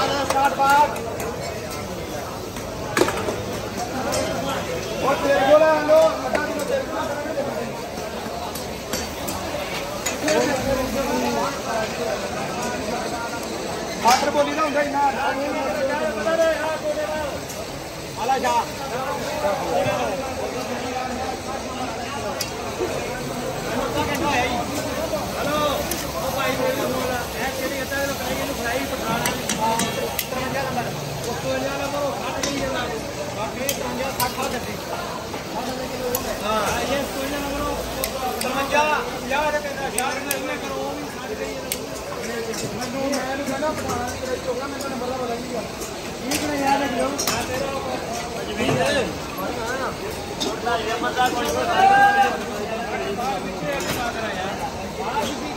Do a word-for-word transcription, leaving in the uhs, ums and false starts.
साठ बार और तेरे बोला लो आखिर बोली ना उधर ना आला जा हेलो ओ भाई मेरे बोला है केड़ी कहता है फ्राई नु फ्राई पठाना तिरवंजा नंबर तिरवंजा नंबर काट नहीं है बाकी तिरवंजा साठ खा देती हां ये तिरवंजा नंबर तिरवंजा यार कहना यार में करो वो भी साठ गई है मैं मैं कहना पठाना तेरे चोका मैं नंबर बोला नहीं ठीक है यार लो हां तेरा अजमीर है ये मजा कोई पीछे एक बात करा यार